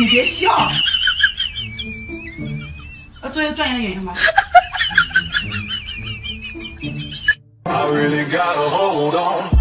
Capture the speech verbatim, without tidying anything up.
别笑。呃，做一个专业的演员吧。 I really gotta hold on.